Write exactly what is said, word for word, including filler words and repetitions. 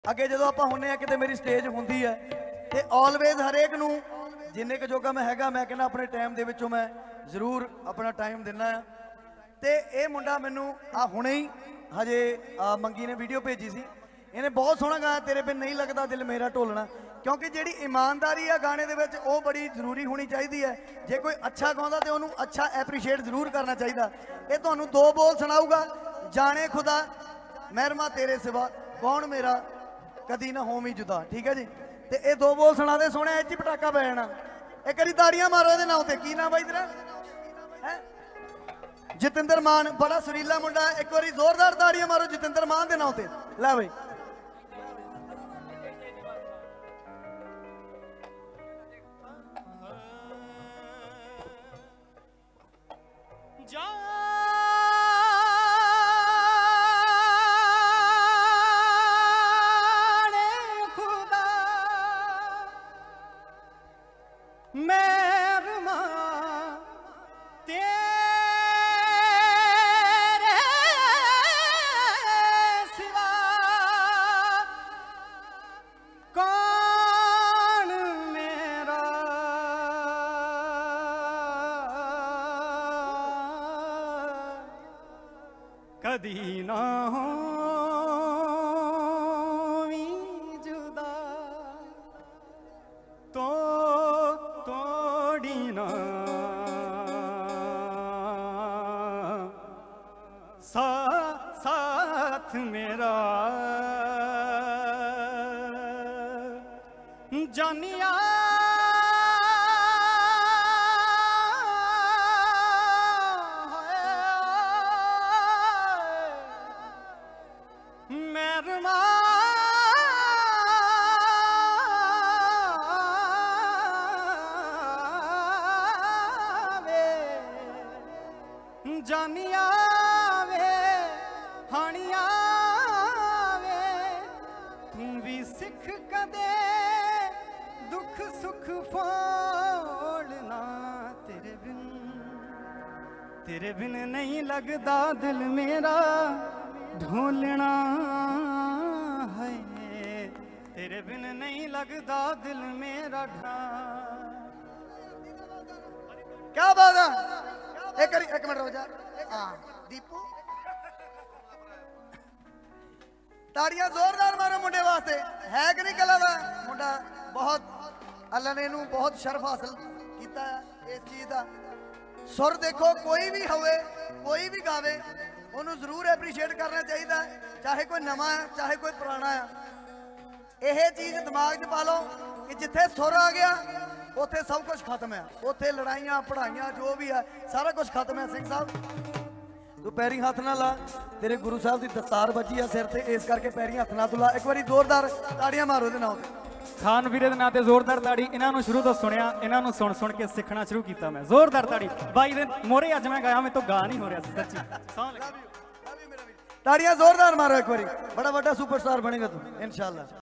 अगे जो आप होने कि मेरी स्टेज होंगी है तो ऑलवेज हरेक नू जिन्ने क जोगा मैं हैगा मैं कहना अपने टाइम दे विचों मैं जरूर अपना टाइम दिना है। तो ये मुंडा मैनू आ हुणे ही हजे आ मंगी ने वीडियो भेजी सी, इन्हें बहुत सोहना गाया तेरे बिन नहीं लगता दिल मेरा ढोलना, क्योंकि जी ईमानदारी आ गाने दे विच वो बड़ी जरूरी होनी चाहिए है। जे कोई अच्छा गाँदा तो उन्होंने अच्छा एप्रीशिएट जरूर करना चाहिए। ये तुहानू दो बोल सुनाऊगा, जाने खुदा मेहरमा तेरे सिवा कौन मेरा कदी ना होमी जुदा, ठीक है जी। तो ये दो बोल सुना दे सोने एच पटाखा पै जाना। एक बारी ताड़ियां मारो ये नाम से, की नाम भाई तेरा है? जतिंदर मान, बड़ा सुरीला मुंडा। एक बार जोरदार ताड़ियां मारो जतिंदर मान के नाम से। लै भाई मेहरमा तेरे सिवा कौन मेरा कदी ना हो जुदा तो सा, साथ मेरा जानिया मेहरमा जानिया वे हानिया वे तू भी सिख कदे दुख सुख फोड़ना, तेरे बिन तेरे बिन नहीं लगता दिल मेरा ढोलना है, तेरे बिन नहीं लगता दिल मेरा ढा। क्या बात है? एक एक मिनट रुक जा। हाँ दीपू, ताड़ियां जोरदार मारो मुंडे वास्ते, है कि नहीं कला दा मुंडा? बहुत अल्लाह ने इनू बहुत शर्फ हासिल किया है इस चीज का। सुर देखो कोई भी होवे कोई भी गावे उन्होंने जरूर एप्रीशिएट करना चाहिए, चाहे कोई नवा है चाहे कोई पुराना है। यह चीज दिमाग च पा लो कि जिथे सुर आ गया उत्थे सब कुछ खत्म है, उत्थे लड़ाइयां पढ़ाइयां जो भी है सारा कुछ खत्म है। सिंह साहब तू पैरी हाथ ना ला, तेरे गुरु साहब की दस्तार बची है सिर से, इस करके पैरी हाथ ना तू ला। एक बार जोरदार ताड़ियां मारो दे नाम खान वीरे दे नाम ते जोरदार ताड़ी। इन्हों शुरू तो सुनिया, इन्हों सुन सुन के सीखना शुरू किया मैं। जोरदार ताड़ी बाई दे मोरे अज मैं गाया, मैं तो गा नहीं हो रहा सच्ची। ताड़ियां जोरदार मारो एक बार, बड़ा बड़ा सुपरस्टार बनेगा तू इंशाअल्लाह।